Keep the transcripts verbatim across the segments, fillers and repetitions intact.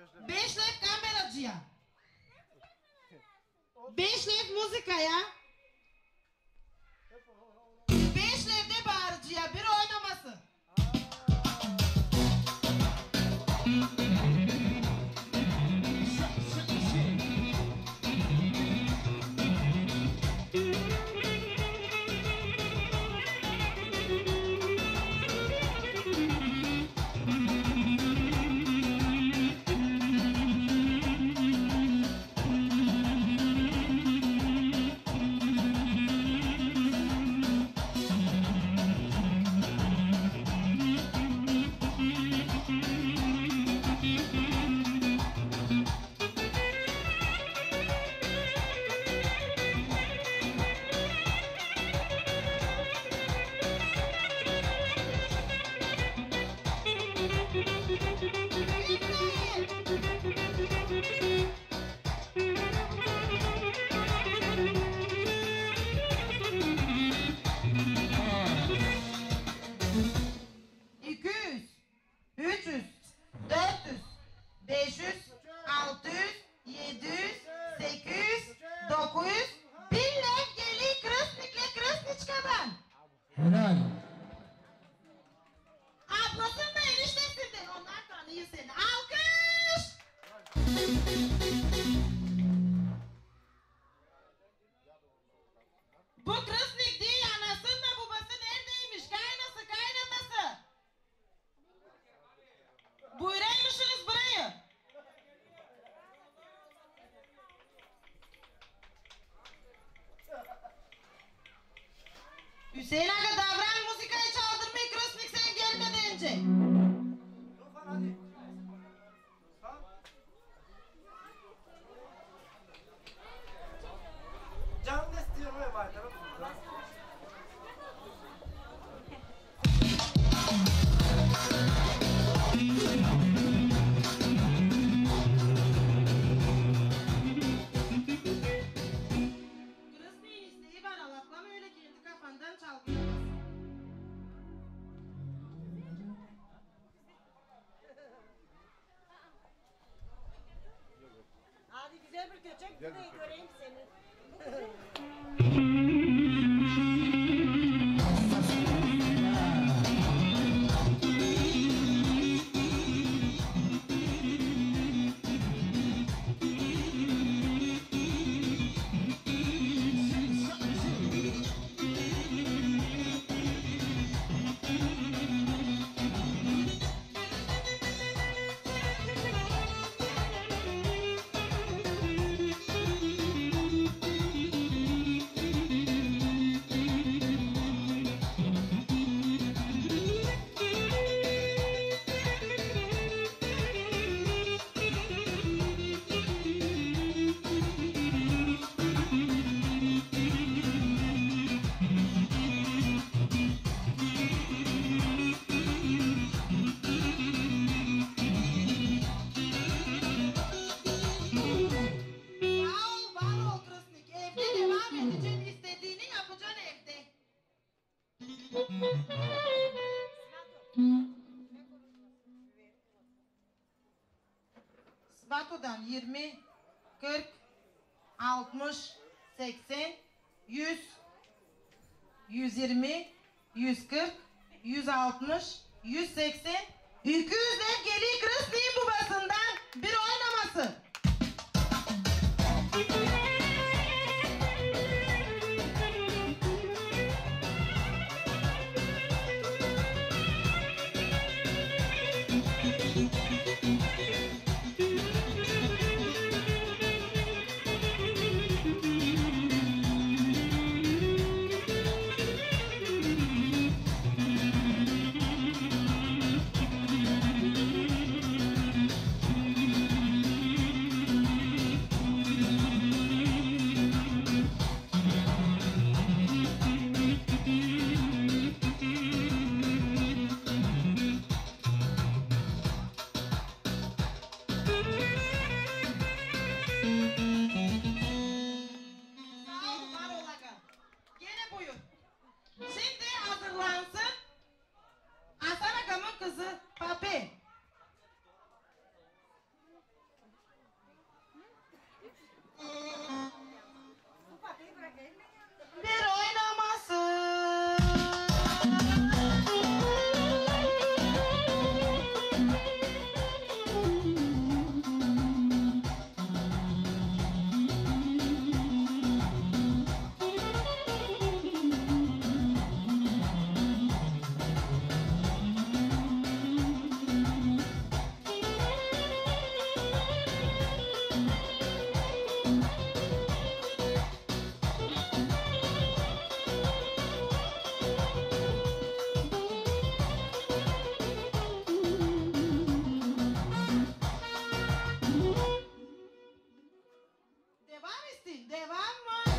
beş lev kameracıya. beş lev muzikaya. beş lev de bağırıcıya. Bir oynaması. Hüseyin Aga davran müzikayı çaldırmayı Krasnik sen gelmeden önce. Hadi. Can da istiyorum ya bay tarafı. Hadi güzel bir köçek burayı göreyim seni. Svato'dan yirmi, kırk, altmış, seksen, yüz, yüz yirmi, yüz kırk, yüz altmış, yüz seksen, iki yüzden geliyor Krasnik'in babasından bir oynaması. Devam mı?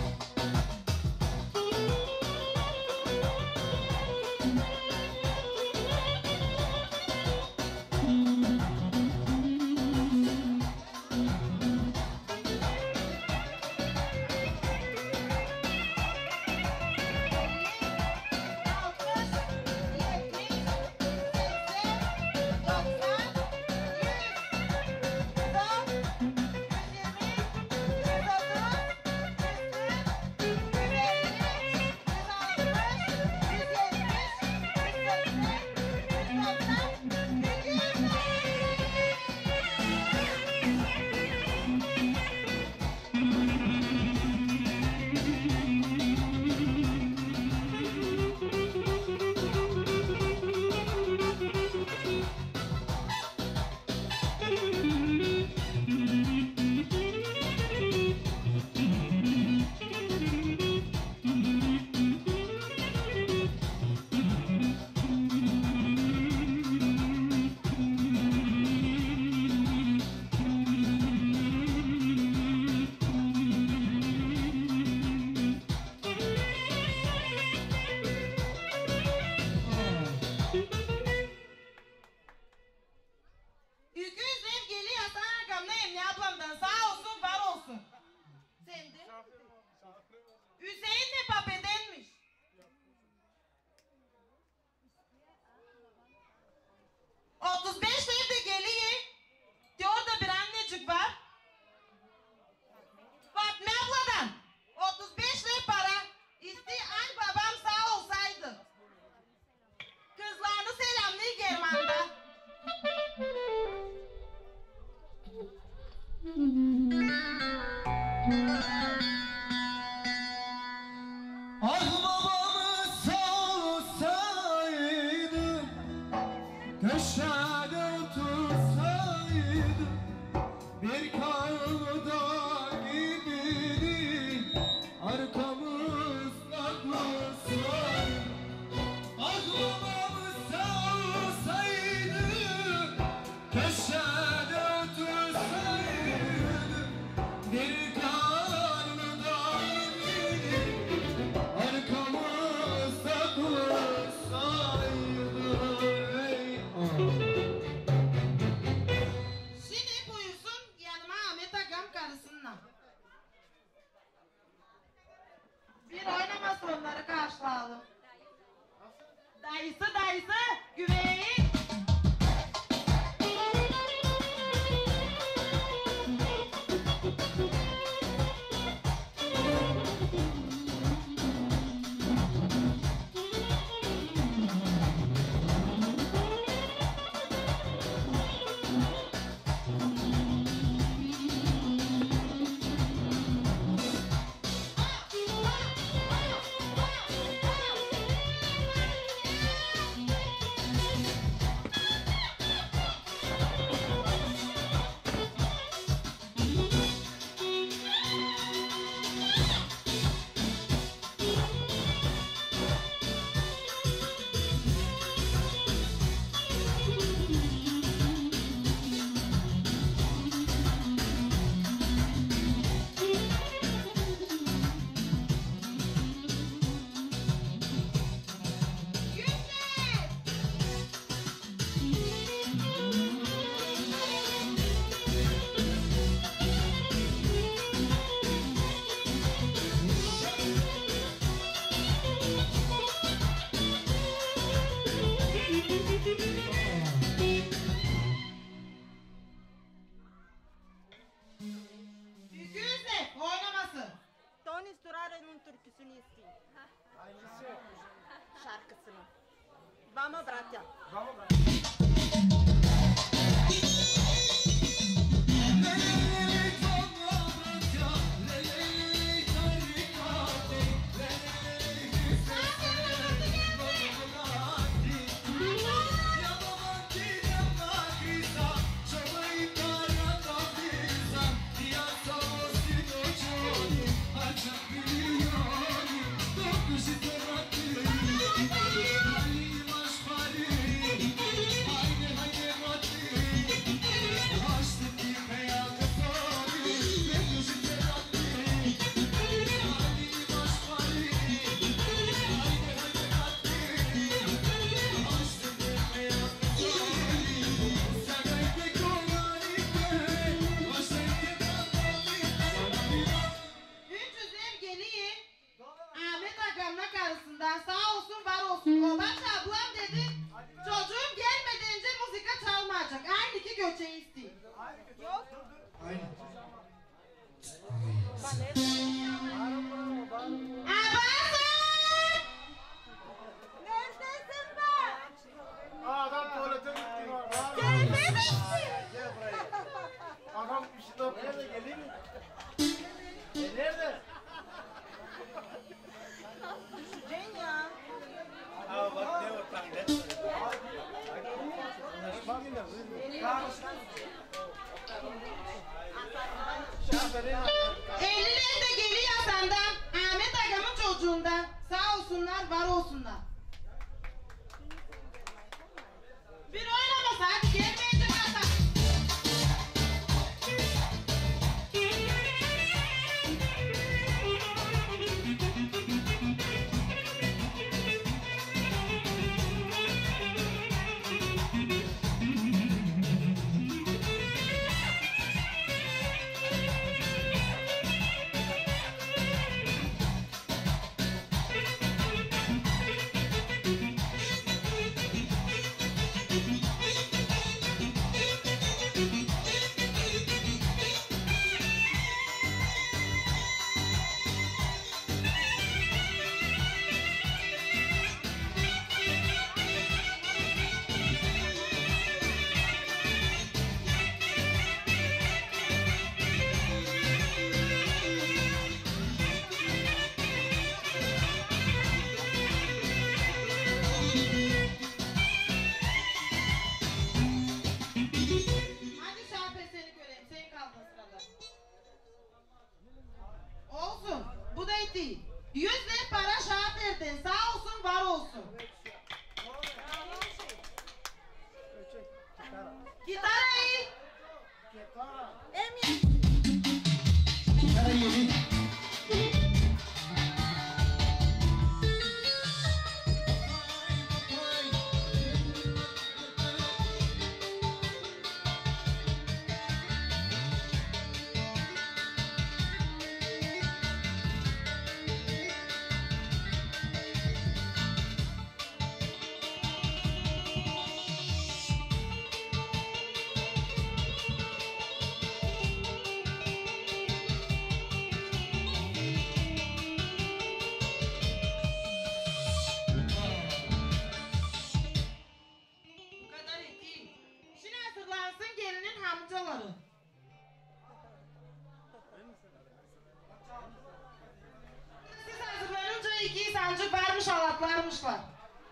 Hüseyin de papedenmiş. otuz beş evde geliyor. Diyor da bir annecik var. Fatma abladan otuz beş lira para isti, ay babam sağ olsaydı. Kızlarını selamlıyor German'da. Ah babamı savsaydı, köşede otursaydı, bir kavga gibiydi, arkamızda dursaydı. Ah babamı savsaydı, köşede otursaydı, bir kavga gibiydi, arkamızda dursaydı. Ey Şimdi buyursun yanıma Ahmet Agam karısınla. Bir oynamasın onları karşılayalım. Dayısı dayısı güveyi. Güzel oynamasın. Tony Sturara'nın türküsünü isteyeyim. Şarkısını. Vamos, bratya. Vamos lá. Ali Maşpari Abasan! Neredesin be? Adam tuvalete gitti. Gelmemişsin. Gel buraya. Adam bir şey daha nerede geliyor mu? E nerede? Düşeceksin ya. Aa bak ne var tam ne? Anlaşma mı ne? elliler de geliyor senden. Ahmet Agam'ın çocuğundan. Sağ olsunlar, var olsunlar. Bir oynamasa hadi gelmeyin masa. Hadi Şafer seni göreyim. Sen kaldın sırada. Olsun. Bu da değil. Yüz ver para Şafer'den. Sağ olsun, var olsun. Gitarayı. Emir. Her yeri Bu kadar değil. Şimdi hazırlansın gelinin hamcaları. Siz hazırlanınca iki sancı varmış, alatlarmışlar.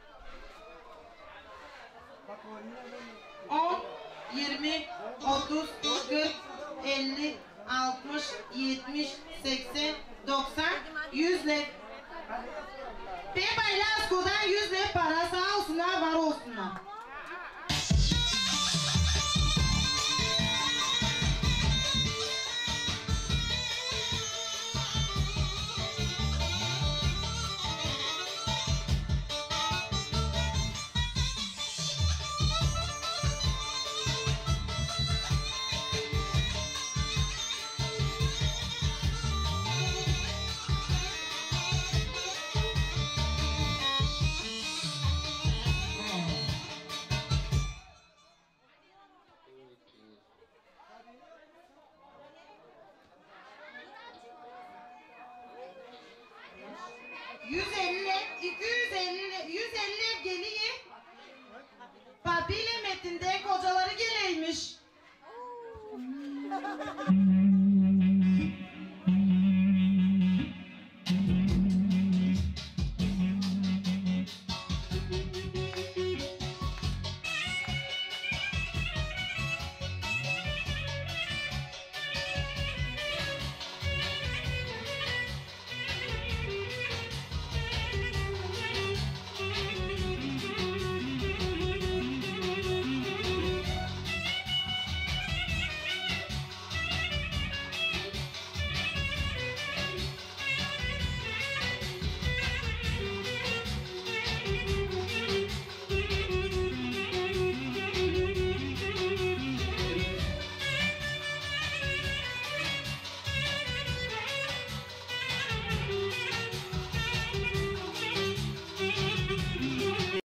on, yirmi, otuz, kırk, elli, altmış, yetmiş, seksen, doksan, yüzle. Pepa ile Asko'dan yüzle para, sağ olsunlar, var olsunlar. yüz elli, iki yüz elli, yüz elli geliyor. Papi ile Metin'den kocaları geleymiş.